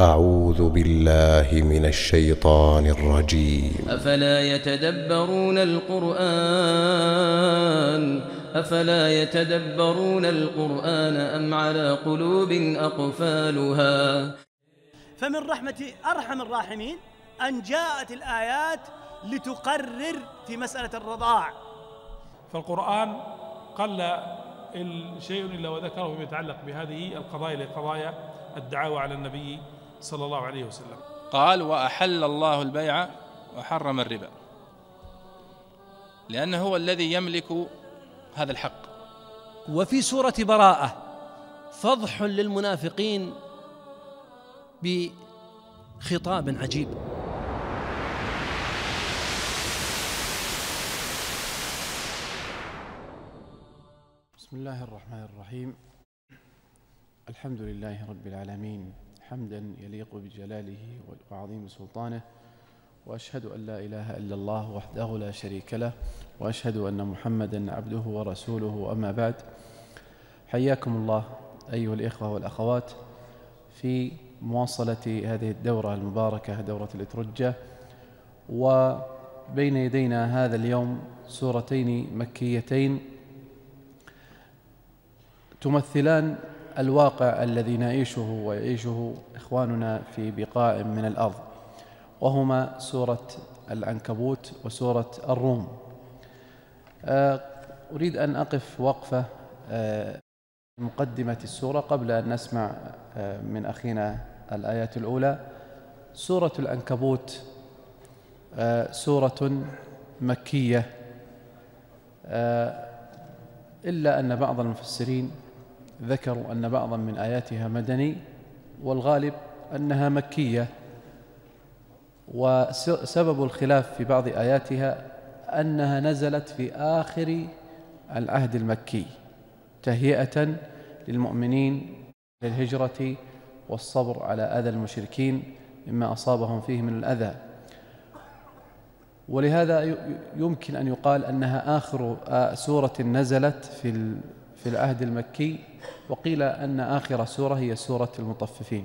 أعوذ بالله من الشيطان الرجيم. أفلا يتدبرون القرآن أم على قلوب أقفالها. فمن رحمة أرحم الراحمين أن جاءت الآيات لتقرر في مسألة الرضاع. فالقرآن قل شيء إلا وذكره فيما يتعلق بهذه القضايا لقضايا الدعاوى على النبي صلى الله عليه وسلم. قال: وأحل الله البيع وحرم الربا، لأنه هو الذي يملك هذا الحق. وفي سورة براءة فضح للمنافقين بخطاب عجيب. بسم الله الرحمن الرحيم. الحمد لله رب العالمين حمدا يليق بجلاله وعظيم سلطانه، وأشهد أن لا إله إلا الله وحده لا شريك له، وأشهد أن محمدا عبده ورسوله. أما بعد، حياكم الله أيها الإخوة والأخوات في مواصلة هذه الدورة المباركة، دورة الإترجة. وبين يدينا هذا اليوم سورتين مكيتين تمثلان الواقع الذي نعيشه ويعيشه إخواننا في بقاع من الأرض، وهما سورة العنكبوت وسورة الروم. أريد أن أقف وقفة مقدمة السورة قبل أن نسمع من أخينا الآيات الأولى. سورة العنكبوت سورة مكية، إلا أن بعض المفسرين ذكروا أن بعضا من آياتها مدني، والغالب أنها مكية. وسبب الخلاف في بعض آياتها أنها نزلت في آخر العهد المكي تهيئة للمؤمنين للهجرة والصبر على أذى المشركين مما أصابهم فيه من الأذى، ولهذا يمكن أن يقال أنها آخر سورة نزلت في العهد المكي، وقيل أن آخر سورة هي سورة المطففين.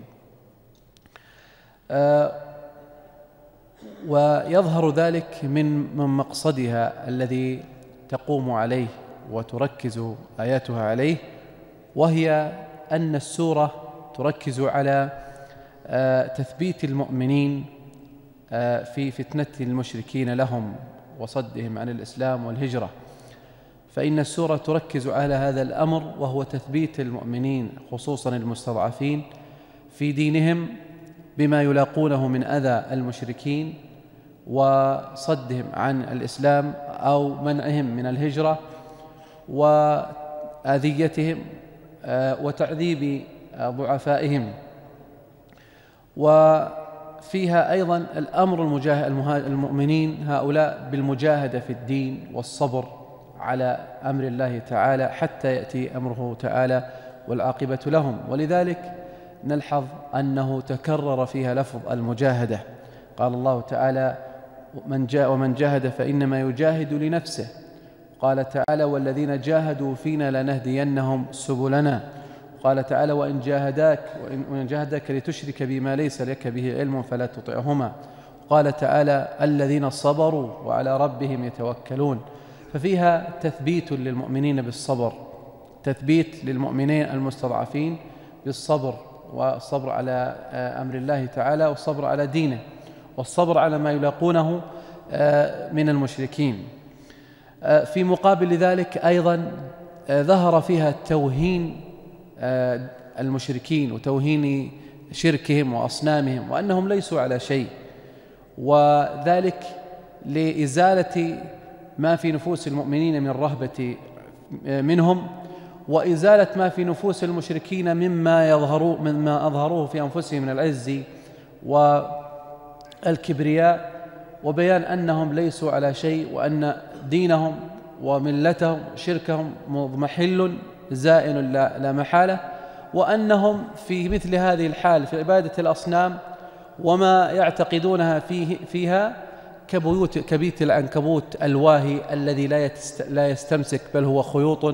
ويظهر ذلك من مقصدها الذي تقوم عليه وتركز آياتها عليه، وهي أن السورة تركز على تثبيت المؤمنين في فتنة المشركين لهم وصدهم عن الإسلام والهجرة. فإن السورة تركز على هذا الأمر، وهو تثبيت المؤمنين خصوصا المستضعفين في دينهم بما يلاقونه من أذى المشركين وصدهم عن الإسلام أو منعهم من الهجرة وأذيتهم وتعذيب ضعفائهم. وفيها أيضا الأمر المؤمنين هؤلاء بالمجاهدة في الدين والصبر على أمر الله تعالى حتى يأتي أمره تعالى والعاقبة لهم. ولذلك نلحظ أنه تكرر فيها لفظ المجاهدة. قال الله تعالى: ومن جاهد فإنما يجاهد لنفسه. قال تعالى: والذين جاهدوا فينا لنهدينهم سبلنا. قال تعالى: وإن جاهداك لتشرك بما ليس لك به علم فلا تطعهما. قال تعالى: الذين صبروا وعلى ربهم يتوكلون. ففيها تثبيت للمؤمنين بالصبر، تثبيت للمؤمنين المستضعفين بالصبر، والصبر على أمر الله تعالى، والصبر على دينه، والصبر على ما يلاقونه من المشركين. في مقابل ذلك أيضا ظهر فيها توهين المشركين وتوهين شركهم وأصنامهم وأنهم ليسوا على شيء، وذلك لإزالة ما في نفوس المؤمنين من الرهبة منهم، وإزالة ما في نفوس المشركين مما أظهروه في أنفسهم من العز والكبرياء، وبيان أنهم ليسوا على شيء، وأن دينهم وملتهم شركهم مضمحل زائل لا محالة، وأنهم في مثل هذه الحال في عبادة الأصنام وما يعتقدونها فيها كبيت العنكبوت الواهي الذي لا يستمسك، بل هو خيوط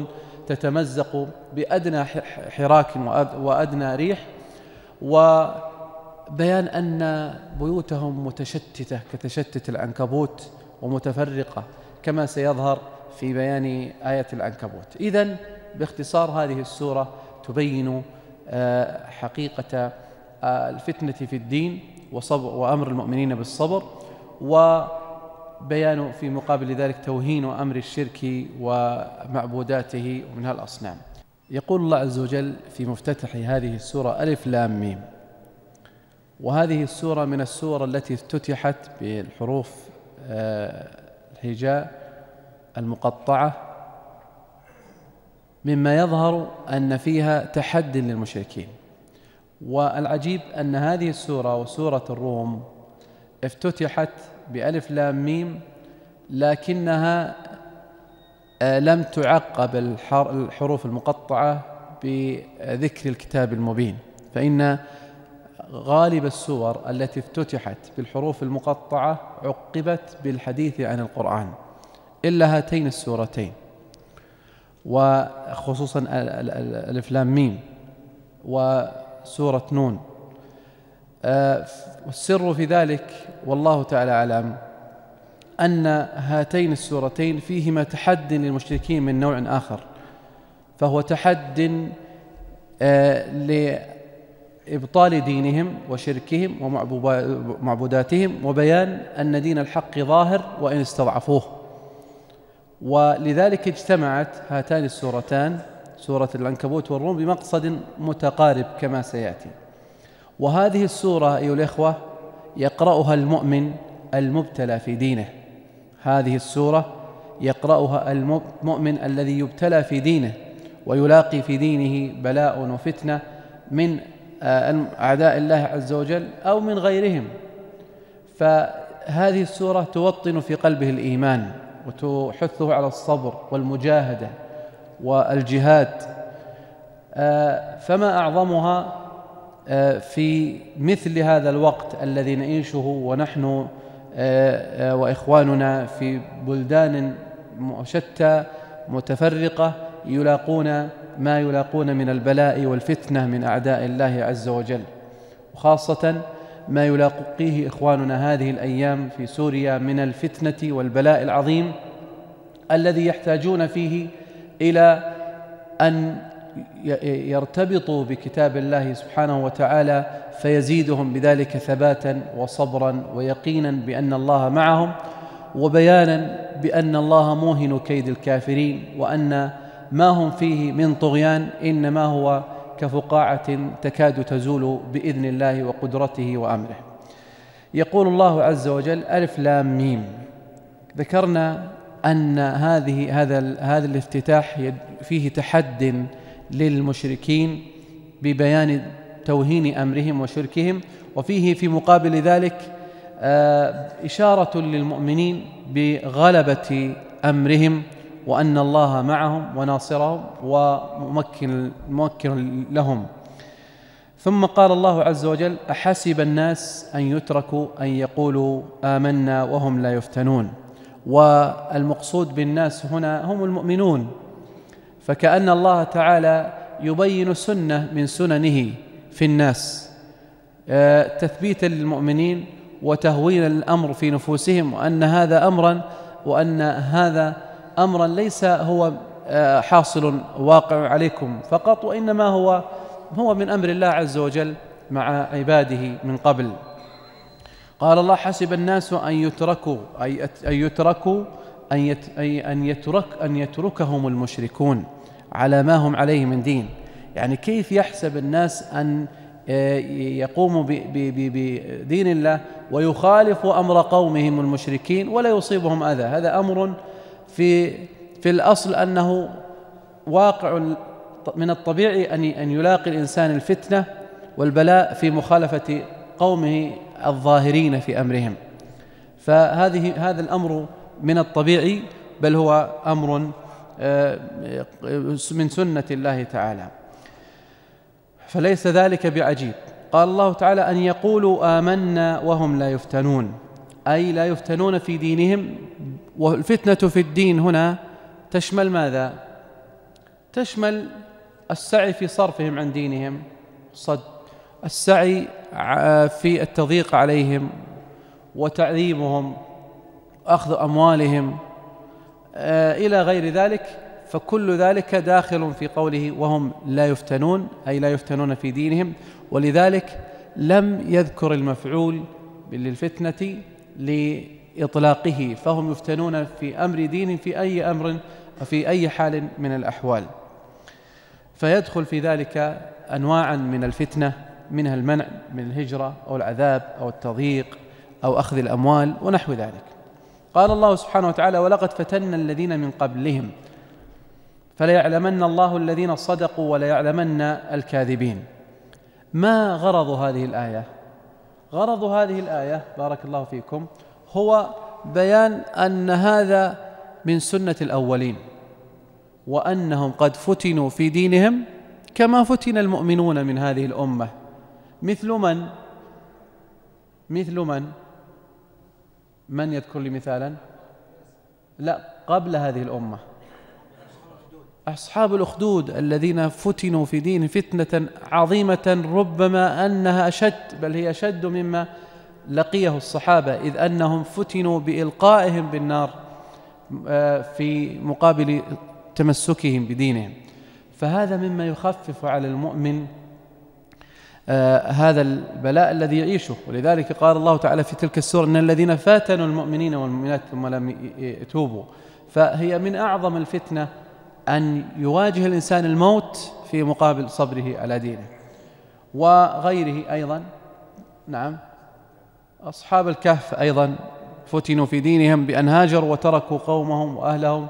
تتمزق بأدنى حراك وأدنى ريح. بيان أن بيوتهم متشتتة كتشتت العنكبوت ومتفرقة كما سيظهر في بيان آية العنكبوت. إذن باختصار هذه السورة تبين حقيقة الفتنة في الدين وأمر المؤمنين بالصبر، وبيان في مقابل ذلك توهين أمر الشرك ومعبوداته ومنها الأصنام. يقول الله عز وجل في مفتتح هذه السورة ألف لام ميم، وهذه السورة من السور التي افتتحت بالحروف الهجاء المقطعة، مما يظهر أن فيها تحد للمشركين. والعجيب أن هذه السورة وسورة الروم افتتحت بألف لام ميم، لكنها لم تعقب الحروف المقطعة بذكر الكتاب المبين، فإن غالب السور التي افتتحت بالحروف المقطعة عقبت بالحديث عن القرآن إلا هاتين السورتين، وخصوصا ألف لام ميم وسورة نون. والسر في ذلك والله تعالى أعلم أن هاتين السورتين فيهما تحد للمشركين من نوع آخر، فهو تحد لإبطال دينهم وشركهم ومعبوداتهم، وبيان أن دين الحق ظاهر وإن استضعفوه. ولذلك اجتمعت هاتان السورتان سورة العنكبوت والروم بمقصد متقارب كما سيأتي. وهذه السورة أيها الإخوة يقرأها المؤمن المبتلى في دينه، هذه السورة يقرأها المؤمن الذي يبتلى في دينه ويلاقي في دينه بلاء وفتنة من أعداء الله عز وجل أو من غيرهم، فهذه السورة توطن في قلبه الإيمان وتحثه على الصبر والمجاهدة والجهاد. فما أعظمها في مثل هذا الوقت الذي نعيشه ونحن وإخواننا في بلدان شتى متفرقة يلاقون ما يلاقون من البلاء والفتنة من أعداء الله عز وجل، وخاصة ما يلاقيه إخواننا هذه الأيام في سوريا من الفتنة والبلاء العظيم الذي يحتاجون فيه إلى أن يرتبطوا بكتاب الله سبحانه وتعالى فيزيدهم بذلك ثباتا وصبرا ويقينا بأن الله معهم، وبيانا بأن الله موهن كيد الكافرين، وأن ما هم فيه من طغيان إنما هو كفقاعة تكاد تزول بإذن الله وقدرته وأمره. يقول الله عز وجل ألف لام ميم. ذكرنا أن هذا الافتتاح فيه تحد للمشركين ببيان توهين أمرهم وشركهم، وفيه في مقابل ذلك إشارة للمؤمنين بغلبة أمرهم وأن الله معهم وناصرهم وممكن لهم. ثم قال الله عز وجل أحسب الناس أن يتركوا أن يقولوا آمنا وهم لا يفتنون. والمقصود بالناس هنا هم المؤمنون، فكأن الله تعالى يبين سنة من سننه في الناس تثبيتا للمؤمنين وتهوين الأمر في نفوسهم، وأن هذا أمرا ليس هو حاصل واقع عليكم فقط، وإنما هو من أمر الله عز وجل مع عباده من قبل. قال الله حسب الناس أن يتركهم المشركون على ما هم عليه من دين. يعني كيف يحسب الناس أن يقوموا بدين الله ويخالفوا أمر قومهم المشركين ولا يصيبهم أذى؟ هذا أمر في الأصل أنه واقع من الطبيعي أن يلاقي الإنسان الفتنة والبلاء في مخالفة قومه الظاهرين في أمرهم، هذا الأمر من الطبيعي، بل هو أمر من سنة الله تعالى، فليس ذلك بعجيب. قال الله تعالى أن يقولوا آمنا وهم لا يفتنون، أي لا يفتنون في دينهم. والفتنة في الدين هنا تشمل ماذا؟ تشمل السعي في صرفهم عن دينهم، صد السعي في التضييق عليهم وتعذيبهم، أخذ أموالهم إلى غير ذلك، فكل ذلك داخل في قوله وهم لا يفتنون، أي لا يفتنون في دينهم. ولذلك لم يذكر المفعول للفتنة لإطلاقه، فهم يفتنون في أمر دين في أي أمر وفي أي حال من الأحوال. فيدخل في ذلك أنواعا من الفتنة، منها المنع من الهجرة أو العذاب أو التضييق أو أخذ الأموال ونحو ذلك. قال الله سبحانه وتعالى ولقد فتنا الذين من قبلهم فليعلمن الله الذين صدقوا وليعلمن الكاذبين. ما غرض هذه الآية؟ غرض هذه الآية بارك الله فيكم هو بيان أن هذا من سنة الأولين، وأنهم قد فتنوا في دينهم كما فتن المؤمنون من هذه الأمة. مثل من يذكر لي مثالا؟ لا، قبل هذه الأمة أصحاب الأخدود الذين فتنوا في دين فتنة عظيمة، ربما أنها أشد، بل هي أشد مما لقيه الصحابة، إذ أنهم فتنوا بإلقائهم بالنار في مقابل تمسكهم بدينهم. فهذا مما يخفف على المؤمن هذا البلاء الذي يعيشه. ولذلك قال الله تعالى في تلك السورة إن الذين فاتنوا المؤمنين والمؤمنات ثم لم يتوبوا. فهي من أعظم الفتنة أن يواجه الإنسان الموت في مقابل صبره على دينه. وغيره أيضا، نعم، أصحاب الكهف أيضا فتنوا في دينهم بأن هاجروا وتركوا قومهم وأهلهم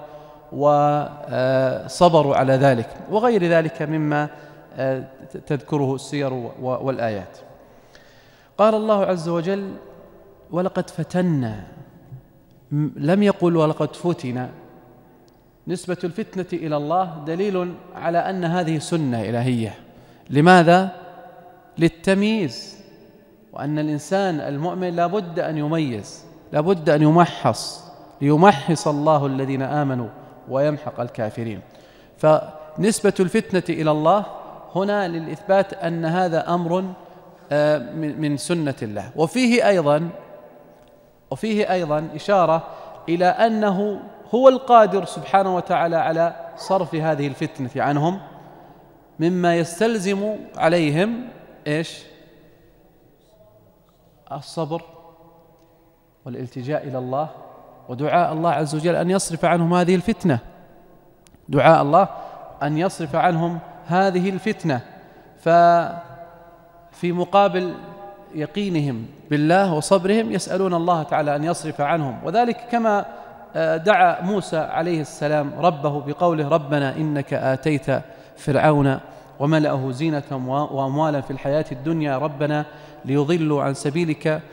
وصبروا على ذلك، وغير ذلك مما تذكره السير والآيات. قال الله عز وجل ولقد فتنا، لم يقل ولقد فتنا. نسبة الفتنة إلى الله دليل على أن هذه سنة إلهية. لماذا؟ للتمييز، وأن الإنسان المؤمن لا بد أن يميز، لا بد أن يمحص، ليمحص الله الذين آمنوا ويمحق الكافرين. فنسبة الفتنة إلى الله هنا للإثبات أن هذا أمر من سنة الله. وفيه أيضا إشارة إلى أنه هو القادر سبحانه وتعالى على صرف هذه الفتنة عنهم، مما يستلزم عليهم إيش؟ الصبر والالتجاء إلى الله ودعاء الله عز وجل أن يصرف عنهم هذه الفتنة، دعاء الله أن يصرف عنهم هذه الفتنة. ففي مقابل يقينهم بالله وصبرهم يسألون الله تعالى أن يصرف عنهم، وذلك كما دعا موسى عليه السلام ربه بقوله ربنا إنك آتيت فرعون وملأه زينة وأموالا في الحياة الدنيا ربنا ليضلوا عن سبيلك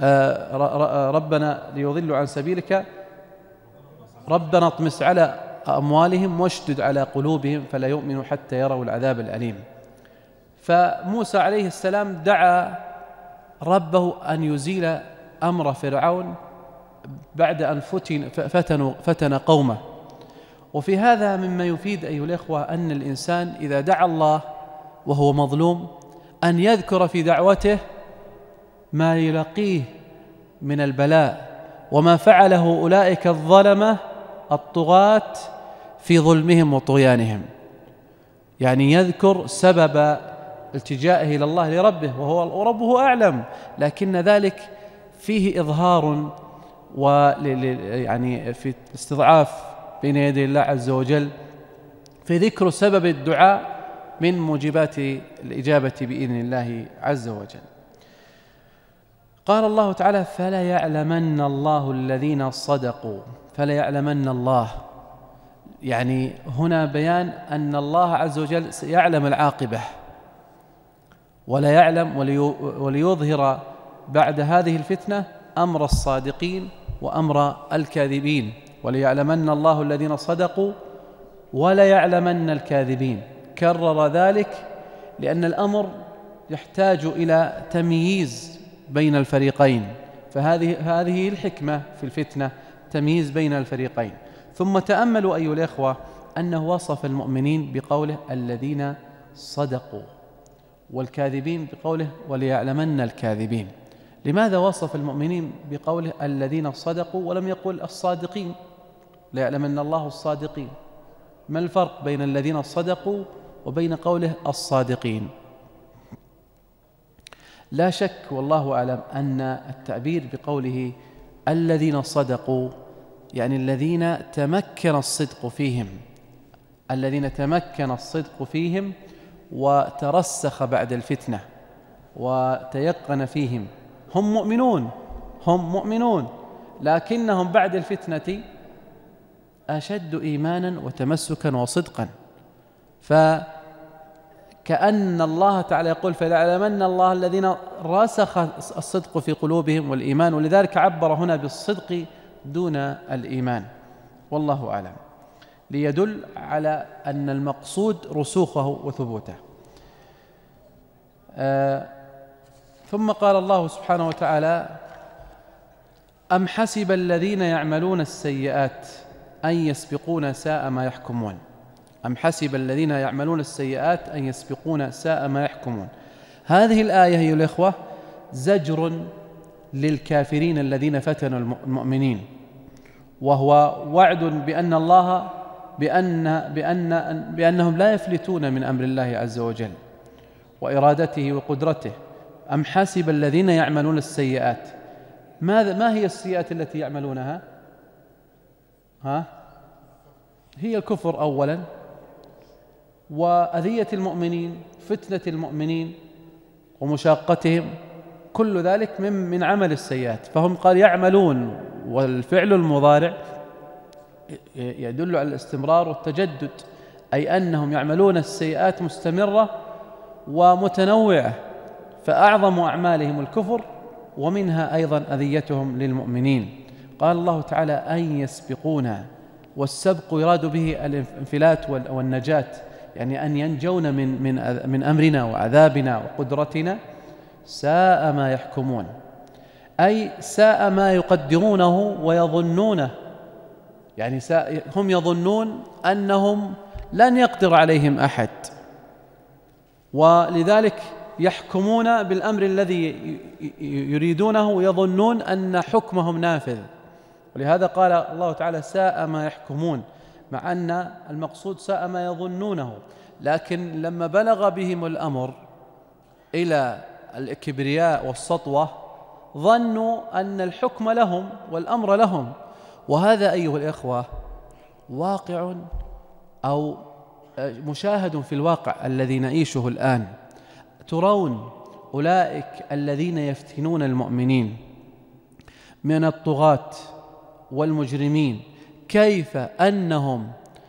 ربنا اطمس على أموالهم واشدد على قلوبهم فلا يؤمنوا حتى يروا العذاب الأليم. فموسى عليه السلام دعا ربه أن يزيل أمر فرعون بعد أن فتن قومه. وفي هذا مما يفيد أيها الإخوة أن الإنسان إذا دعا الله وهو مظلوم أن يذكر في دعوته ما يلاقيه من البلاء وما فعله أولئك الظلمة الطغاة في ظلمهم وطغيانهم، يعني يذكر سبب التجائه إلى الله لربه وهو ربه أعلم، لكن ذلك فيه إظهار يعني في استضعاف بين يدي الله عز وجل، في ذكر سبب الدعاء من موجبات الإجابة بإذن الله عز وجل. قال الله تعالى فلا يعلمن الله الذين صدقوا، فلا يعلمن الله، يعني هنا بيان أن الله عز وجل يعلم العاقبة ولا يعلم وليظهر بعد هذه الفتنة أمر الصادقين وأمر الكاذبين، وليعلمن الله الذين صدقوا ولا يعلمن الكاذبين. كرر ذلك لأن الأمر يحتاج إلى تمييز بين الفريقين، فهذه الحكمة في الفتنة، تمييز بين الفريقين. ثم تأملوا أيها الإخوة أنه وصف المؤمنين بقوله الذين صدقوا، والكاذبين بقوله وليعلمن الكاذبين. لماذا وصف المؤمنين بقوله الذين صدقوا ولم يقل الصادقين؟ ليعلمن الله الصادقين. ما الفرق بين الذين صدقوا وبين قوله الصادقين؟ لا شك والله أعلم أن التعبير بقوله الذين صدقوا يعني الذين تمكن الصدق فيهم، الذين تمكن الصدق فيهم وترسخ بعد الفتنة وتيقن فيهم. هم مؤمنون لكنهم بعد الفتنة أشد إيمانا وتمسكا وصدقا. فكأن الله تعالى يقول فليعلمن الله الذين رسخ الصدق في قلوبهم والإيمان، ولذلك عبر هنا بالصدق دون الإيمان والله أعلم، ليدل على أن المقصود رسوخه وثبوته. ثم قال الله سبحانه وتعالى أم حسب الذين يعملون السيئات أن يسبقون ساء ما يحكمون. أم حسب الذين يعملون السيئات أن يسبقون ساء ما يحكمون. هذه الآية أيها الإخوة زجر للكافرين الذين فتنوا المؤمنين، وهو وعد بأن الله بأنهم لا يفلتون من أمر الله عز وجل وإرادته وقدرته. أم حسب الذين يعملون السيئات، ما هي السيئات التي يعملونها؟ هي الكفر أولا، وأذية المؤمنين، فتنة المؤمنين ومشاقتهم، كل ذلك من عمل السيئات. فهم قال يعملون، والفعل المضارع يدل على الاستمرار والتجدد، أي أنهم يعملون السيئات مستمرة ومتنوعة، فأعظم أعمالهم الكفر، ومنها أيضا أذيتهم للمؤمنين. قال الله تعالى أن يسبقونا، والسبق يراد به الانفلات والنجاة، يعني أن ينجون من أمرنا وعذابنا وقدرتنا. ساء ما يحكمون، أي ساء ما يقدرونه ويظنونه، يعني هم يظنون أنهم لن يقدر عليهم أحد، ولذلك يحكمون بالأمر الذي يريدونه ويظنون أن حكمهم نافذ. ولهذا قال الله تعالى ساء ما يحكمون، مع أن المقصود ساء ما يظنونه. لكن لما بلغ بهم الأمر إلى الكبرياء والسطوة ظنوا أن الحكم لهم والأمر لهم. وهذا أيها الإخوة واقع أو مشاهد في الواقع الذي نعيشه الآن. ترون أولئك الذين يفتنون المؤمنين من الطغاة والمجرمين كيف أنهم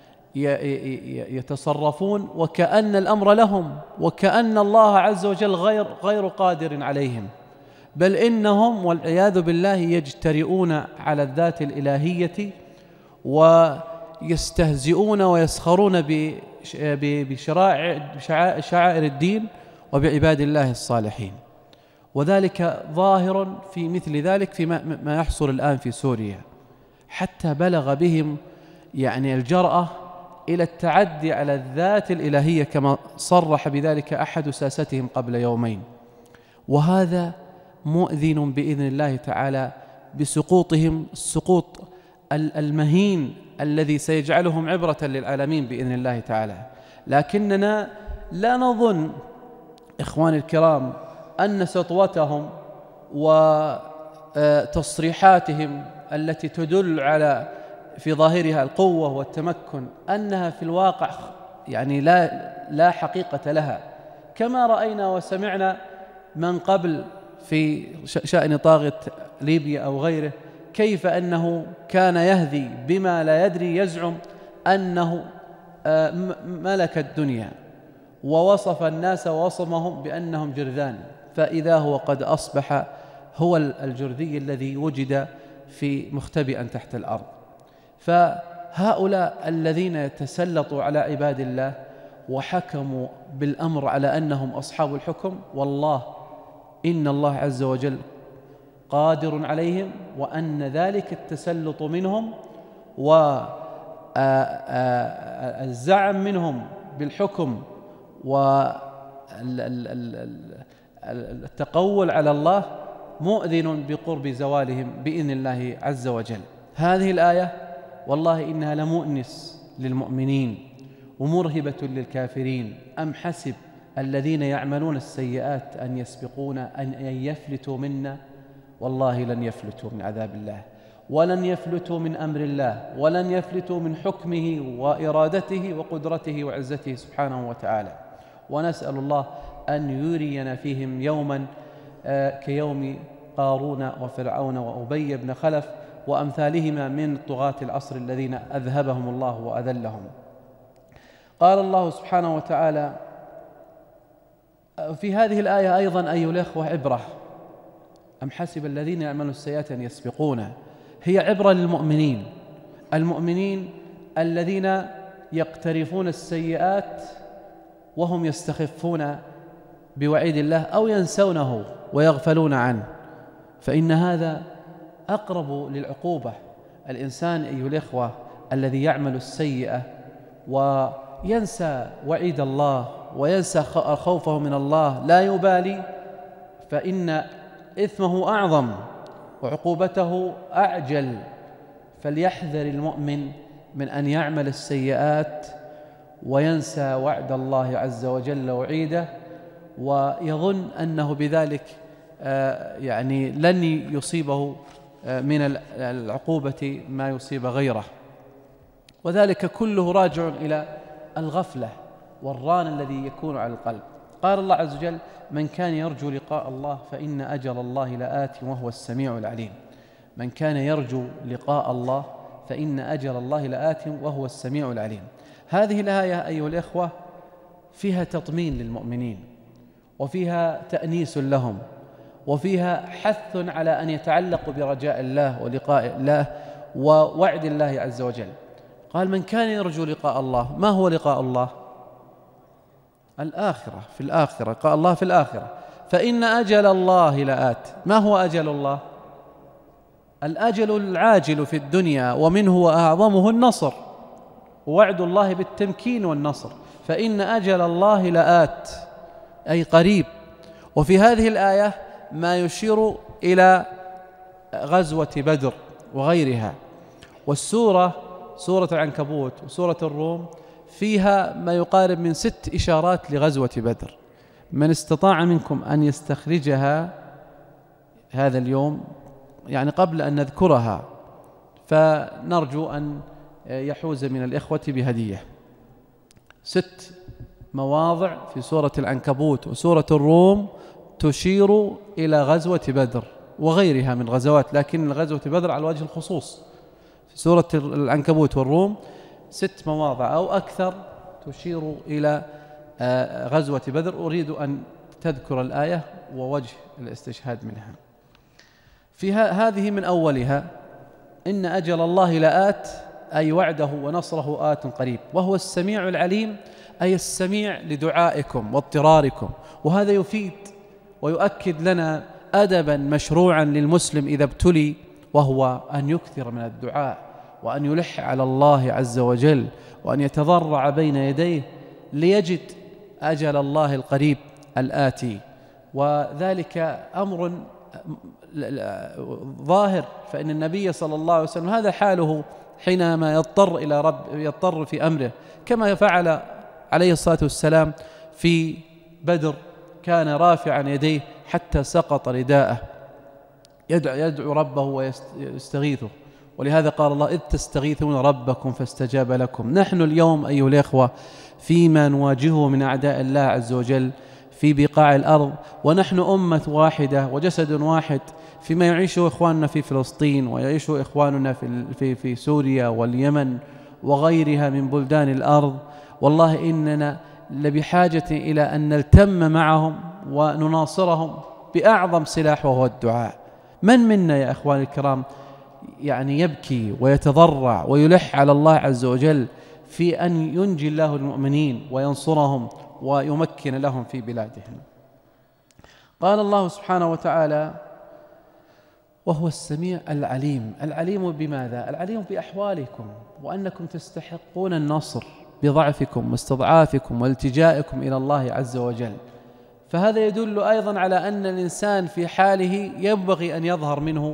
يتصرفون وكأن الأمر لهم، وكأن الله عز وجل غير قادر عليهم، بل إنهم والعياذ بالله يجترئون على الذات الإلهية ويستهزئون ويسخرون بشعائر الدين وبعباد الله الصالحين. وذلك ظاهر في مثل ذلك في ما يحصل الآن في سوريا، حتى بلغ بهم يعني الجرأة إلى التعدي على الذات الإلهية كما صرح بذلك أحد ساستهم قبل يومين. وهذا مؤذن بإذن الله تعالى بسقوطهم السقوط المهين الذي سيجعلهم عبرة للعالمين بإذن الله تعالى. لكننا لا نظن إخواني الكرام أن سطوتهم وتصريحاتهم التي تدل على في ظاهرها القوة والتمكن أنها في الواقع يعني لا حقيقة لها، كما رأينا وسمعنا من قبل في شأن طاغية ليبيا أو غيره، كيف أنه كان يهذي بما لا يدري، يزعم أنه ملك الدنيا، ووصف الناس ووصمهم بأنهم جرذان، فإذا هو قد أصبح هو الجرذي الذي وجد في مختبئا تحت الأرض. فهؤلاء الذين يتسلطوا على عباد الله وحكموا بالأمر على أنهم أصحاب الحكم، والله إن الله عز وجل قادر عليهم، وأن ذلك التسلط منهم والزعم منهم بالحكم والتقول على الله مؤذن بقرب زوالهم بإذن الله عز وجل. هذه الآية والله إنها لمؤنس للمؤمنين ومرهبة للكافرين. أم حسب الذين يعملون السيئات أن يسبقونا أن يفلتوا منا، والله لن يفلتوا من عذاب الله، ولن يفلتوا من أمر الله، ولن يفلتوا من حكمه وإرادته وقدرته وعزته سبحانه وتعالى. ونسأل الله أن يرينا فيهم يوما كيوم قارون وفرعون وأبي بن خلف وأمثالهما من طغاة العصر الذين أذهبهم الله وأذلهم. قال الله سبحانه وتعالى في هذه الآية أيضا أيها الأخوة عبرة. أم حسب الذين يعملون السيئات أن يسبقونا، هي عبرة للمؤمنين، المؤمنين الذين يقترفون السيئات وهم يستخفون بوعيد الله أو ينسونه ويغفلون عنه، فإن هذا أقرب للعقوبة. الإنسان أيها الأخوة الذي يعمل السيئة وينسى وعيد الله وينسى خوفه من الله لا يبالي، فإن إثمه أعظم وعقوبته أعجل. فليحذر المؤمن من أن يعمل السيئات وينسى وعد الله عز وجل وعيده، ويظن أنه بذلك يعني لن يصيبه من العقوبة ما يصيب غيره، وذلك كله راجع إلى الغفلة والران الذي يكون على القلب. قال الله عز وجل: من كان يرجو لقاء الله فإن أجل الله لآت وهو السميع العليم. من كان يرجو لقاء الله فإن أجل الله لآت وهو السميع العليم. هذه الآية أيها الإخوة فيها تطمين للمؤمنين، وفيها تأنيس لهم، وفيها حث على أن يتعلقوا برجاء الله ولقاء الله ووعد الله عز وجل. قال: من كان يرجو لقاء الله. ما هو لقاء الله؟ الآخرة، في الآخرة، قال الله في الآخرة: فإن أجل الله لآت. ما هو أجل الله؟ الأجل العاجل في الدنيا، ومنه وأعظمه النصر، ووعد الله بالتمكين والنصر. فإن أجل الله لآت أي قريب. وفي هذه الآية ما يشير إلى غزوة بدر وغيرها. والسورة سورة العنكبوت وسورة الروم فيها ما يقارب من 6 إشارات لغزوة بدر. من استطاع منكم أن يستخرجها هذا اليوم يعني قبل أن نذكرها، فنرجو أن يحوز من الإخوة بهدية. 6 مواضع في سورة العنكبوت وسورة الروم تشير إلى غزوة بدر وغيرها من غزوات، لكن غزوة بدر على وجه الخصوص. في سورة العنكبوت والروم 6 مواضع أو أكثر تشير إلى غزوة بدر. أريد أن تذكر الآية ووجه الاستشهاد منها. في هذه من أولها: إن أجل الله لآت أي وعده ونصره آت قريب، وهو السميع العليم أي السميع لدعائكم واضطراركم. وهذا يفيد ويؤكد لنا أدبا مشروعا للمسلم إذا ابتلي، وهو أن يكثر من الدعاء وأن يلح على الله عز وجل وأن يتضرع بين يديه ليجد أجل الله القريب الآتي. وذلك أمر ظاهر، فإن النبي صلى الله عليه وسلم هذا حاله حينما يضطر إلى رب، يضطر في أمره، كما فعل عليه الصلاة والسلام في بدر، كان رافعا يديه حتى سقط رداءه يدعو ربه ويستغيثه. ولهذا قال الله: إذ تستغيثون ربكم فاستجاب لكم. نحن اليوم أيها الإخوة فيما نواجهه من أعداء الله عز وجل في بقاع الأرض، ونحن أمة واحدة وجسد واحد، فيما يعيشه إخواننا في فلسطين ويعيشه إخواننا في سوريا واليمن وغيرها من بلدان الأرض. والله إننا لبحاجة إلى أن نلتم معهم ونناصرهم بأعظم سلاح وهو الدعاء. من منا يا أخواني الكرام يعني يبكي ويتضرع ويلح على الله عز وجل في أن ينجي الله المؤمنين وينصرهم ويمكن لهم في بلادهم؟ قال الله سبحانه وتعالى: وهو السميع العليم. العليم بماذا؟ العليم بأحوالكم، وأنكم تستحقون النصر بضعفكم واستضعافكم والتجائكم إلى الله عز وجل. فهذا يدل أيضا على أن الإنسان في حاله ينبغي أن يظهر منه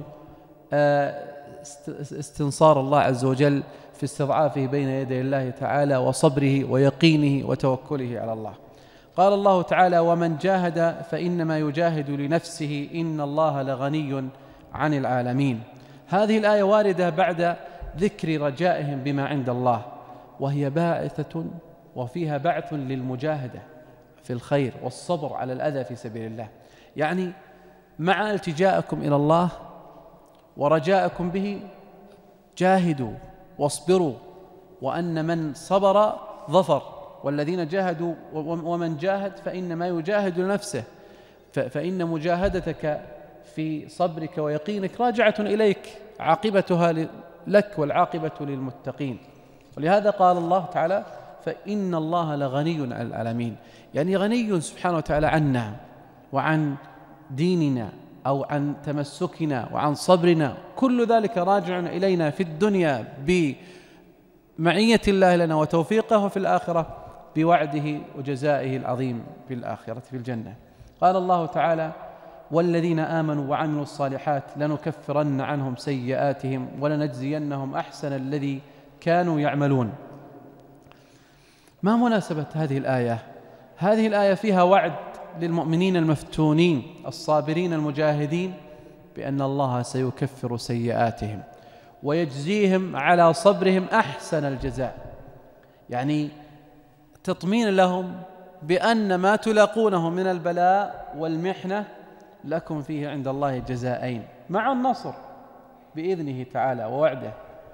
استنصار الله عز وجل في استضعافه بين يدي الله تعالى وصبره ويقينه وتوكله على الله. قال الله تعالى: ومن جاهد فإنما يجاهد لنفسه إن الله لغني عن العالمين. هذه الآية واردة بعد ذكر رجائهم بما عند الله، وهي باعثة وفيها بعث للمجاهدة في الخير والصبر على الأذى في سبيل الله. يعني مع التجاءكم إلى الله ورجاءكم به جاهدوا واصبروا، وأن من صبر ظفر، والذين جاهدوا ومن جاهد فإنما يجاهد لنفسه، فإن مجاهدتك في صبرك ويقينك راجعة إليك، عاقبتها لك والعاقبة للمتقين. ولهذا قال الله تعالى: فإن الله لغني عن العالمين، يعني غني سبحانه وتعالى عنا وعن ديننا أو عن تمسكنا وعن صبرنا، كل ذلك راجع إلينا في الدنيا بمعية الله لنا وتوفيقه، وفي الآخرة بوعده وجزائه العظيم في الآخرة في الجنة. قال الله تعالى: والذين آمنوا وعملوا الصالحات لنكفرن عنهم سيئاتهم ولنجزينهم أحسن الذي كانوا يعملون. ما مناسبة هذه الآية؟ هذه الآية فيها وعد للمؤمنين المفتونين الصابرين المجاهدين بأن الله سيكفر سيئاتهم ويجزيهم على صبرهم أحسن الجزاء، يعني تطمين لهم بأن ما تلاقونه من البلاء والمحنة لكم فيه عند الله جزاءين مع النصر بإذنه تعالى ووعده،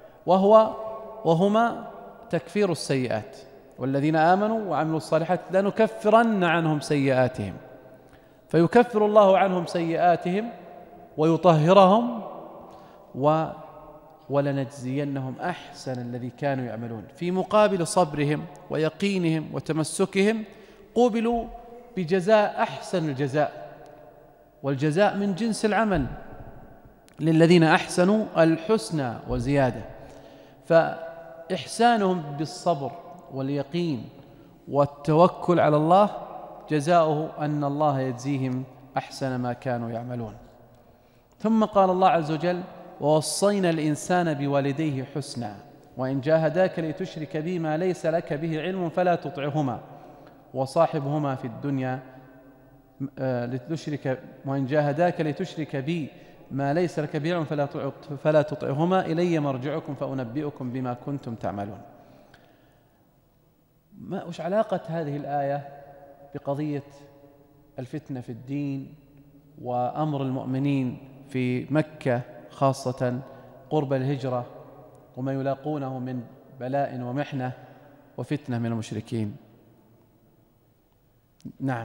وهما تكفير السيئات. والذين آمنوا وعملوا الصالحات لنكفرن عنهم سيئاتهم، فيكفر الله عنهم سيئاتهم ويطهرهم ولنجزينهم أحسن الذي كانوا يعملون. في مقابل صبرهم ويقينهم وتمسكهم قوبلوا بجزاء أحسن الجزاء، والجزاء من جنس العمل، للذين أحسنوا الحسنى وزيادة. فإحسانهم بالصبر واليقين والتوكل على الله جزاؤه أن الله يجزيهم أحسن ما كانوا يعملون. ثم قال الله عز وجل: ووصينا الإنسان بوالديه حسنا وإن جاهداك لتشرك بي ما ليس لك به علم فلا تطعهما وصاحبهما في الدنيا وإن جاهداك لتشرك بي ما ليس لك به علم فلا تطعهما إلي مرجعكم فأنبئكم بما كنتم تعملون. وش علاقة هذه الآية بقضية الفتنة في الدين وأمر المؤمنين في مكة خاصة قرب الهجرة وما يلاقونه من بلاء ومحنة وفتنة من المشركين؟ نعم،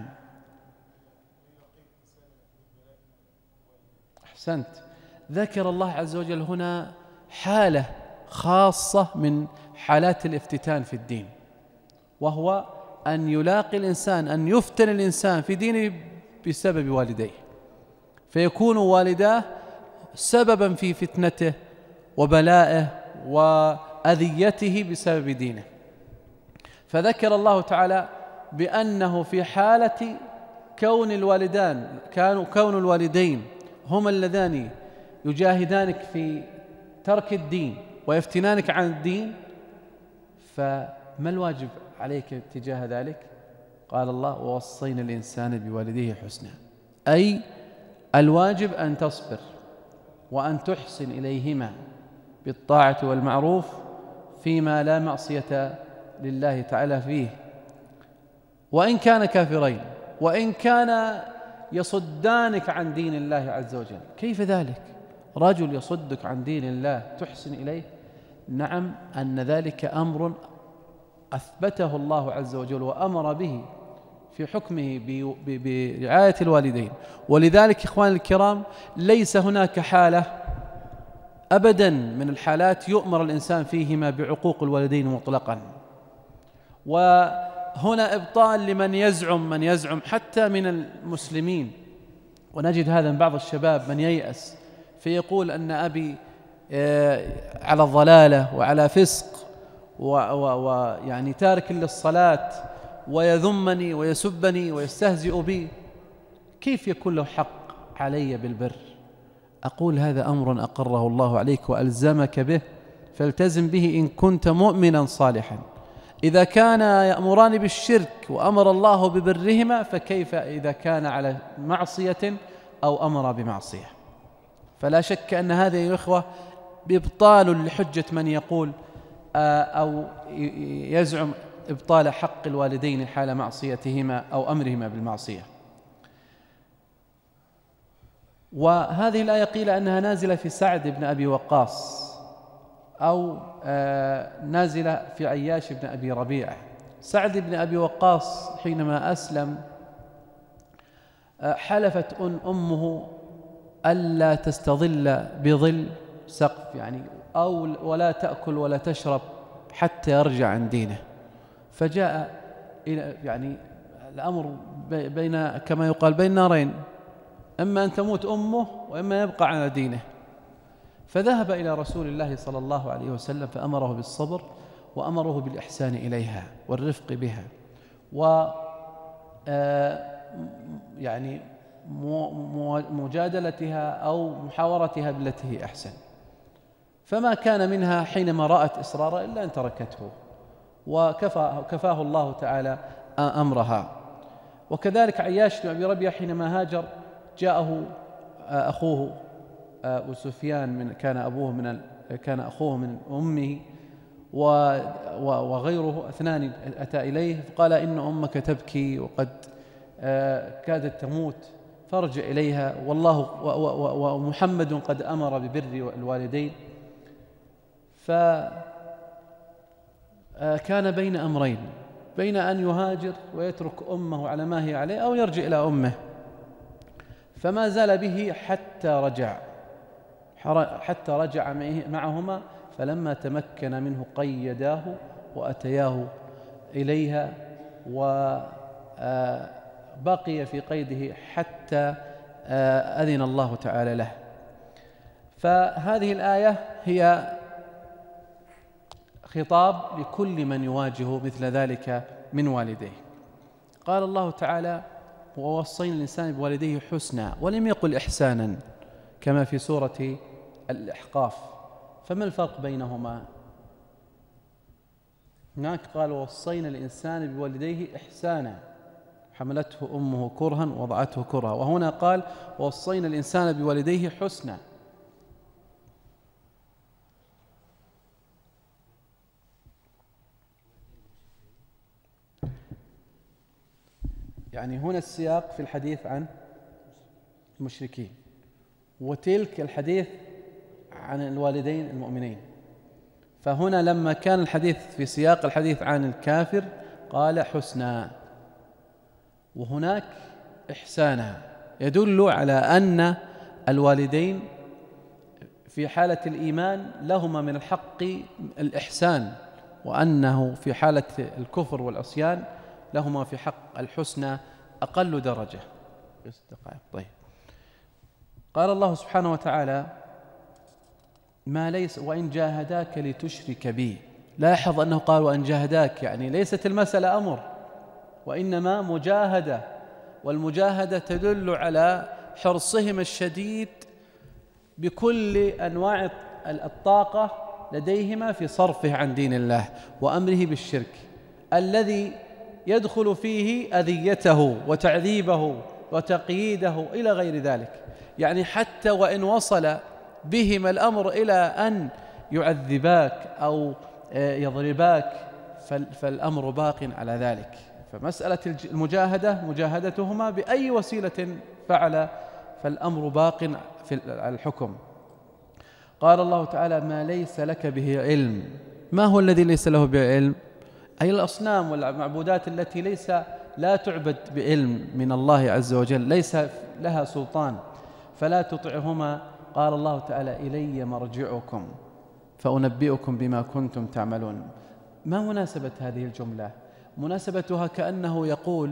أحسنت. ذكر الله عز وجل هنا حالة خاصة من حالات الافتتان في الدين، وهو أن يلاقي الإنسان، أن يفتن الإنسان في دينه بسبب والديه، فيكون والداه سببا في فتنته وبلائه وأذيته بسبب دينه. فذكر الله تعالى بأنه في حالة كون الوالدين هما اللذان يجاهدانك في ترك الدين ويفتنانك عن الدين، فما الواجب عليك تجاه ذلك؟ قال الله: ووصينا الإنسان بوالديه حسنا، أي الواجب أن تصبر وأن تحسن إليهما بالطاعة والمعروف فيما لا معصية لله تعالى فيه، وإن كان كافرين، وإن كان يصدانك عن دين الله عز وجل. كيف ذلك؟ رجل يصدك عن دين الله تحسن إليه؟ نعم، أن ذلك أمر أثبته الله عز وجل وأمر به في حكمه برعاية الوالدين. ولذلك إخواني الكرام، ليس هناك حالة أبدا من الحالات يؤمر الإنسان فيهما بعقوق الوالدين مطلقا. وهنا إبطال لمن يزعم حتى من المسلمين، ونجد هذا من بعض الشباب من ييأس فيقول أن أبي على الضلالة وعلى فسق ويعني تارك للصلاة ويذمني ويسبني ويستهزئ بي. كيف يكون له حق علي بالبر؟ أقول هذا أمر أقره الله عليك وألزمك به، فالتزم به إن كنت مؤمنا صالحا. إذا كان يأمران بالشرك وأمر الله ببرهما، فكيف إذا كان على معصية أو أمر بمعصية؟ فلا شك أن هذه يا إخوة بإبطال لحجة من يقول أو يزعم إبطال حق الوالدين حال معصيتهما أو أمرهما بالمعصية. وهذه الآية قيل أنها نازلة في سعد بن أبي وقاص أو نازلة في عياش بن أبي ربيعة. سعد بن أبي وقاص حينما أسلم حلفت أمه ألا تستظل بظل سقف يعني أو ولا تأكل ولا تشرب حتى يرجع عن دينه. فجاء يعني الأمر بين كما يقال بين نارين، إما أن تموت أمه وإما يبقى على دينه. فذهب إلى رسول الله صلى الله عليه وسلم فأمره بالصبر وأمره بالإحسان إليها والرفق بها يعني مجادلتها أو محاورتها بالتي هي أحسن. فما كان منها حينما رأت إصرارا إلا أن تركته وكفاه الله تعالى أمرها. وكذلك عياش بن أبي ربيعة حينما هاجر جاءه أخوه أبو سفيان كان أخوه من أمه وغيره اثنان أتى إليه فقال إن أمك تبكي وقد كادت تموت فارجع إليها والله ومحمد قد أمر ببر الوالدين. فكان بين أمرين، بين أن يهاجر ويترك أمه على ما هي عليه أو يرجع إلى أمه. فما زال به حتى رجع معهما، فلما تمكن منه قيداه وأتياه إليها وبقي في قيده حتى أذن الله تعالى له. فهذه الآية هي خطاب لكل من يواجه مثل ذلك من والديه. قال الله تعالى ووصينا الإنسان بوالديه حسنا، ولم يقل إحسانا كما في سورة الإحقاف. فما الفرق بينهما؟ هناك قال ووصينا الإنسان بوالديه إحسانا حملته أمه كرها ووضعته كرها، وهنا قال ووصينا الإنسان بوالديه حسنا. يعني هنا السياق في الحديث عن المشركين، وتلك الحديث عن الوالدين المؤمنين. فهنا لما كان الحديث في سياق الحديث عن الكافر قال حسنا، وهناك إحسانا، يدل على أن الوالدين في حالة الإيمان لهما من الحق الإحسان، وأنه في حالة الكفر والعصيان لهما في حق الحسنى أقل درجة. طيب، قال الله سبحانه وتعالى ما ليس وإن جاهداك لتشرك بي. لاحظ أنه قال وإن جاهداك، يعني ليست المسألة أمر وإنما مجاهدة، والمجاهدة تدل على حرصهم الشديد بكل أنواع الطاقة لديهما في صرفه عن دين الله وأمره بالشرك الذي يدخل فيه أذيته وتعذيبه وتقييده إلى غير ذلك. يعني حتى وإن وصل بهم الأمر إلى أن يعذباك أو يضرباك فالأمر باق على ذلك. فمسألة المجاهدة مجاهدتهما بأي وسيلة فعل فالأمر باق في الحكم. قال الله تعالى ما ليس لك به علم. ما هو الذي ليس له به علم؟ أي الأصنام والمعبودات التي لا تعبد بعلم من الله عز وجل، ليس لها سلطان، فلا تطعهما. قال الله تعالى إلي مرجعكم فأنبئكم بما كنتم تعملون. ما مناسبة هذه الجملة؟ مناسبتها كأنه يقول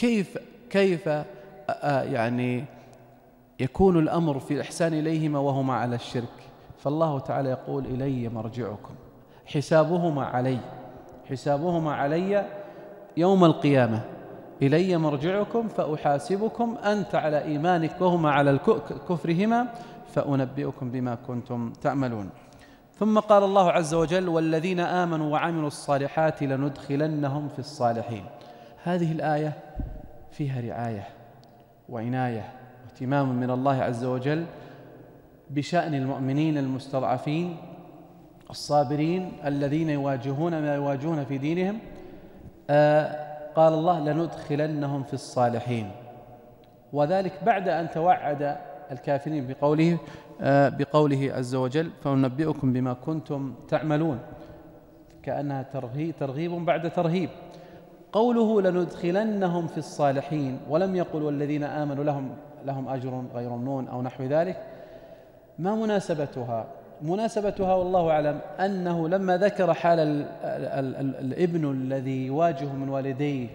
كيف يعني يكون الأمر في الإحسان إليهما وهما على الشرك. فالله تعالى يقول إلي مرجعكم، حسابهما علي يوم القيامة. إلي مرجعكم فأحاسبكم أنت على إيمانك وهما على كفرهما فأنبئكم بما كنتم تعملون. ثم قال الله عز وجل والذين آمنوا وعملوا الصالحات لندخلنهم في الصالحين. هذه الآية فيها رعاية وعناية واهتمام من الله عز وجل بشأن المؤمنين المستضعفين الصابرين الذين يواجهون ما يواجهون في دينهم. قال الله لندخلنهم في الصالحين، وذلك بعد أن توعد الكافرين بقوله عز وجل فأنبئكم بما كنتم تعملون، كأنها ترغيب بعد ترهيب. قوله لندخلنهم في الصالحين ولم يقل والذين آمنوا لهم أجر غير ممنون أو نحو ذلك. ما مناسبتها؟ مناسبتها والله أعلم أنه لما ذكر حال الابن الذي يواجه من والديه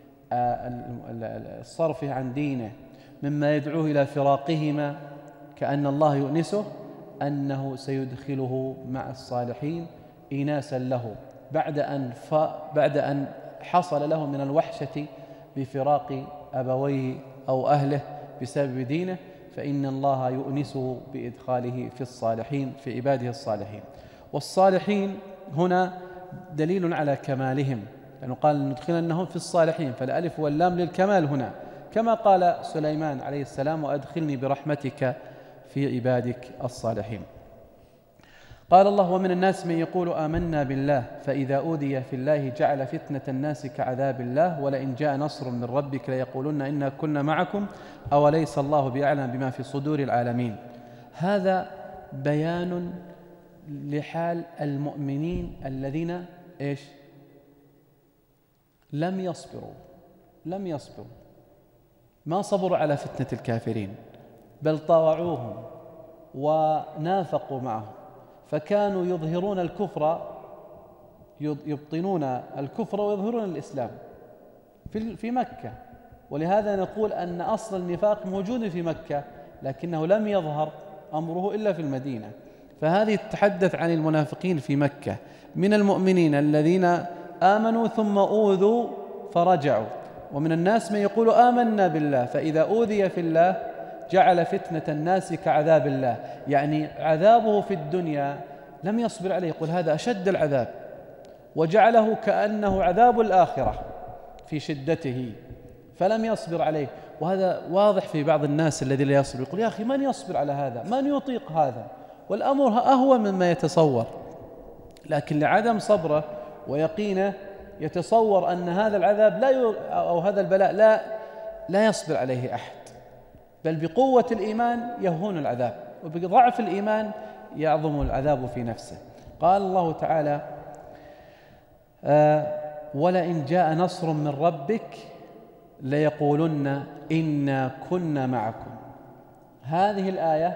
الصرف عن دينه مما يدعوه إلى فراقهما، كأن الله يؤنسه أنه سيدخله مع الصالحين إناسا له بعد أن حصل له من الوحشة بفراق أبويه أو أهله بسبب دينه، فإن الله يؤنسه بإدخاله في الصالحين في عباده الصالحين. والصالحين هنا دليل على كمالهم، لأنه قال ندخلنهم في الصالحين، فالألف واللام للكمال هنا، كما قال سليمان عليه السلام وأدخلني برحمتك في عبادك الصالحين. قال الله ومن الناس من يقول آمنا بالله فإذا أوذي في الله جعل فتنة الناس كعذاب الله ولئن جاء نصر من ربك ليقولن إنا كنا معكم أوليس الله بأعلم بما في صدور العالمين. هذا بيان لحال المؤمنين الذين لم يصبروا ما صبروا على فتنة الكافرين، بل طاوعوهم ونافقوا معهم، فكانوا يظهرون الكفر يبطنون الكفر ويظهرون الإسلام في مكة. ولهذا نقول أن أصل النفاق موجود في مكة لكنه لم يظهر أمره إلا في المدينة. فهذه تتحدث عن المنافقين في مكة من المؤمنين الذين آمنوا ثم أوذوا فرجعوا. ومن الناس من يقول آمنا بالله فإذا أوذي في الله جعل فتنة الناس كعذاب الله، يعني عذابه في الدنيا لم يصبر عليه، يقول هذا أشد العذاب، وجعله كأنه عذاب الآخرة في شدته فلم يصبر عليه. وهذا واضح في بعض الناس الذي لا يصبر، يقول يا أخي من يصبر على هذا؟ من يطيق هذا؟ والأمر أهون مما يتصور، لكن لعدم صبره ويقينه يتصور أن هذا العذاب أو هذا البلاء لا يصبر عليه أحد، بل بقوة الإيمان يهون العذاب، وبضعف الإيمان يعظم العذاب في نفسه. قال الله تعالى ولئن جاء نصر من ربك ليقولن إنا كنا معكم. هذه الآية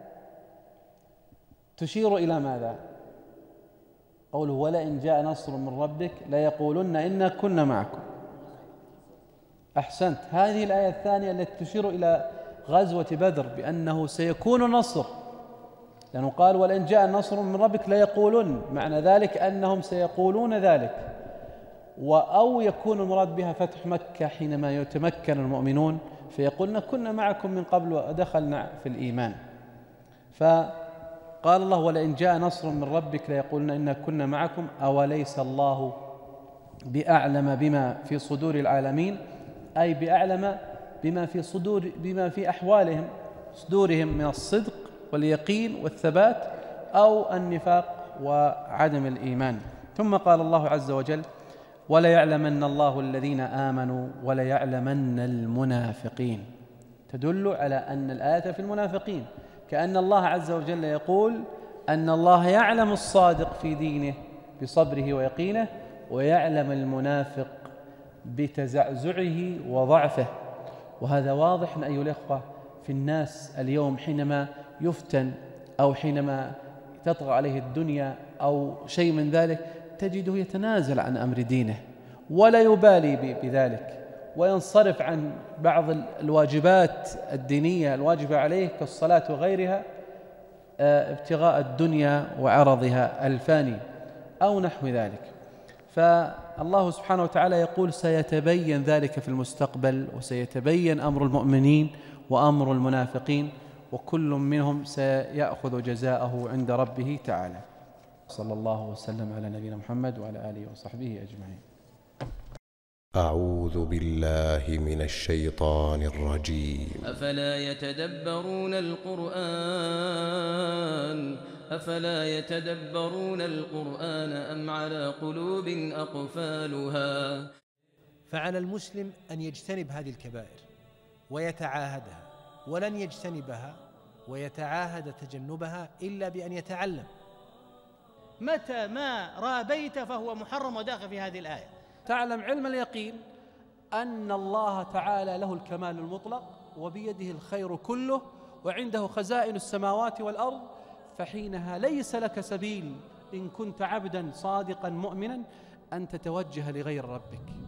تشير إلى ماذا؟ قوله ولئن جاء نصر من ربك ليقولن إنا كنا معكم. أحسنت. هذه الآية الثانية التي تشير إلى غزوة بدر بأنه سيكون نصر، لأنه قال ولئن جاء نصر من ربك ليقولن، معنى ذلك أنهم سيقولون ذلك، أو يكون المراد بها فتح مكة حينما يتمكن المؤمنون فيقولن كنا معكم من قبل ودخلنا في الإيمان. فقال الله ولئن جاء نصر من ربك ليقولن إنا كنا معكم أوليس الله بأعلم بما في صدور العالمين، أي بأعلم بما في أحوالهم صدورهم من الصدق واليقين والثبات أو النفاق وعدم الإيمان. ثم قال الله عز وجل وليعلمن الله الذين آمنوا وليعلمن المنافقين، تدل على أن الآية في المنافقين، كأن الله عز وجل يقول أن الله يعلم الصادق في دينه بصبره ويقينه، ويعلم المنافق بتزعزعه وضعفه. وهذا واضح أيها الأخوة في الناس اليوم، حينما يفتن أو حينما تطغى عليه الدنيا أو شيء من ذلك تجده يتنازل عن أمر دينه ولا يبالي بذلك، وينصرف عن بعض الواجبات الدينية الواجبة عليه كالصلاة وغيرها ابتغاء الدنيا وعرضها الفاني أو نحو ذلك. الله سبحانه وتعالى يقول سيتبين ذلك في المستقبل، وسيتبين أمر المؤمنين وأمر المنافقين، وكل منهم سيأخذ جزاءه عند ربه تعالى. صلى الله وسلم على نبينا محمد وعلى آله وصحبه أجمعين. أعوذ بالله من الشيطان الرجيم. أفلا يتدبرون القرآن أم على قلوب أقفالها. فعلى المسلم أن يجتنب هذه الكبائر ويتعاهدها، ولن يجتنبها ويتعاهد تجنبها إلا بأن يتعلم. متى ما رابيت فهو محرم وداخل في هذه الآية. تعلم علم اليقين أن الله تعالى له الكمال المطلق، وبيده الخير كله، وعنده خزائن السماوات والأرض، فحينها ليس لك سبيل إن كنت عبدا صادقا مؤمنا أن تتوجه لغير ربك.